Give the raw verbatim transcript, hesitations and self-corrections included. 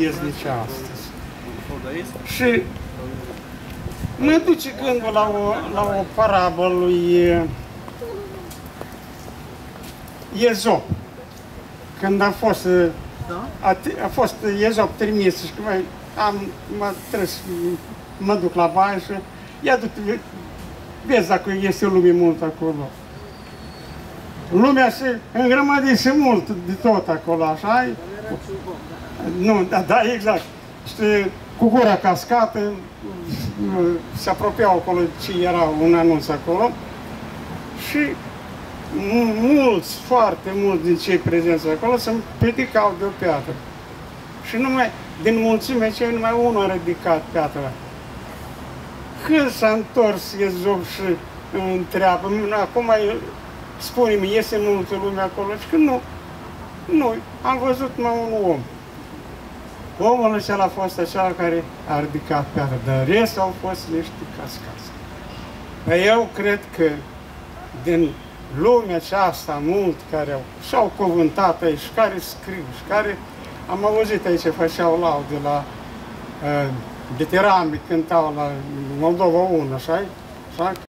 vieznice astăzi. Și mă duce gândul la o, la o parabolă lui Iezop. Când a fost, a, a fost Iezop trimis și că am, mă, trebuie să mă duc la baie și ia du-te, vezi dacă este lume mult acolo. Lumea se îngrămădise mult de tot acolo, așa? Nu, da, da, exact. Și cu gura cascată se apropiau acolo ce era un anunț acolo și mulți, foarte mulți din cei prezenți acolo se ridicau de o piatră. Și numai, din mulțime, cei numai unul a ridicat piatra. Când s-a întors Iezop și întreabă, acum spune-mi, iese multă lume acolo? Și că nu, nu, am văzut numai un om. Omul ăsta a fost acela care a ridicat piatra, dar restul au fost niște cascați. Eu cred că din lumea aceasta, mult care și-au cuvântat aici, și care scriu, și care am auzit aici, făceau laude la uh, veterani, cântau la Moldova unu, așa?